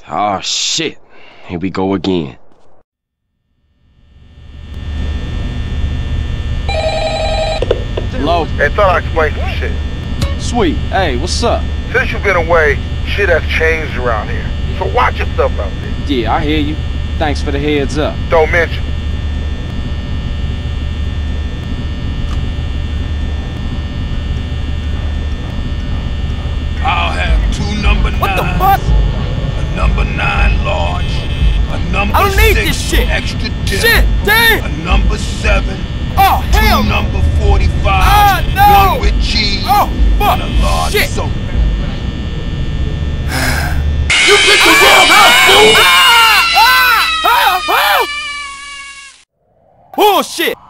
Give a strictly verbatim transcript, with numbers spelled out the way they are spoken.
Oh shit, here we go again. Hello? Hey, thought I'd explain some shit. Sweet. Hey, what's up? Since you've been away, shit has changed around here. So watch yourself out there. Yeah, I hear you. Thanks for the heads up. Don't mention it. I'll have two number nines. What the fuck? A number nine large. A number I don't need six this shit. Extra dip. Shit, damn. A number seven. Oh, hell two no. number forty-five. Ah, no. One with cheese. Oh, fuck. And a large Shit. soda. You picked the wrong house, fool! Ah! Ah! Ah! Ah! Bullshit!